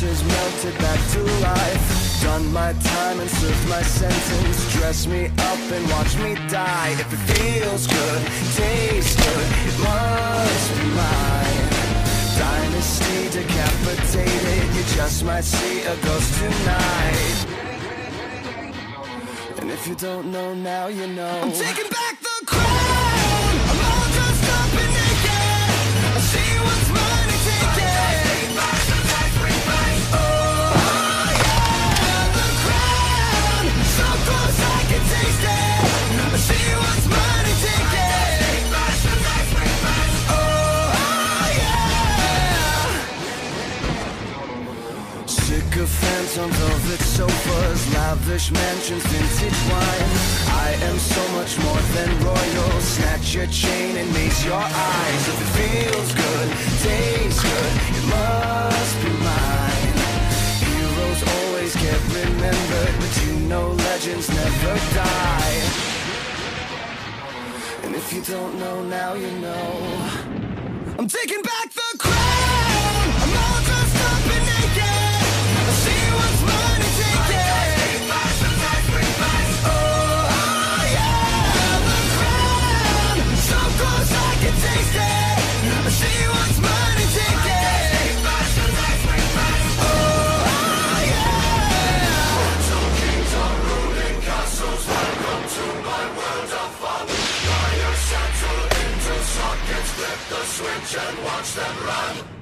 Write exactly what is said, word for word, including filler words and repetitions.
corpses melted back to life. Done my time and served my sentence. Dress me up and watch me die. If it feels good, tastes good, it must be mine. Dynasty decapitated, you just might see a ghost tonight. And if you don't know now, you know. I'm taking back the crown. I'm all dressed up and naked. I see what's mine and take it. Oh yeah, the crown. So close I can taste it. I see what's mine and take it. Oh yeah. Sycophants on velvet sofas, lavish mansions, vintage wine. I am so much more than royal. Snatch your chain and mace your eyes. If it feels good, tastes good, it must be mine. Heroes always get remembered, but you know legends never die. And if you don't know now, you know. I'm taking back the crown. I'm all dressed up and naked. I see what's mine and take it. Oh yeah, the crown. So close I can taste it. I see what's mine and take it. Oh yeah. Mortal kings are ruling castles. Welcome to my world of fun. Fire settle into sockets. Flip the switch and watch them run.